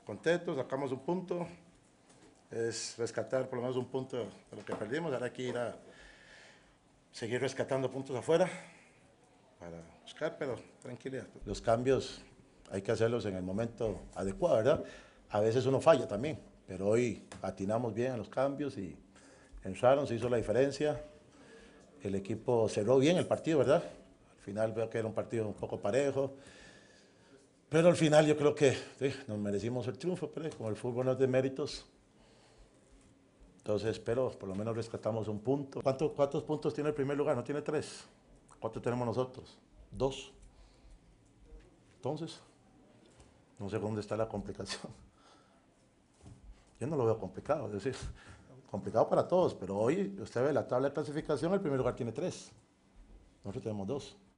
contentos, sacamos un punto, es rescatar por lo menos un punto de lo que perdimos, ahora hay que ir a seguir rescatando puntos afuera para buscar, pero tranquilidad. Los cambios hay que hacerlos en el momento adecuado, ¿verdad? A veces uno falla también, pero hoy atinamos bien a los cambios y entraron, se hizo la diferencia. El equipo cerró bien el partido, ¿verdad? Al final veo que era un partido un poco parejo, pero al final yo creo que sí, nos merecimos el triunfo, pero como el fútbol no es de méritos, entonces, pero por lo menos rescatamos un punto. ¿Cuántos puntos tiene el primer lugar? ¿No tiene 3? ¿Cuántos tenemos nosotros? 2. Entonces, no sé dónde está la complicación. Yo no lo veo complicado, es decir, complicado para todos, pero hoy usted ve la tabla de clasificación, el primer lugar tiene 3. Nosotros tenemos 2.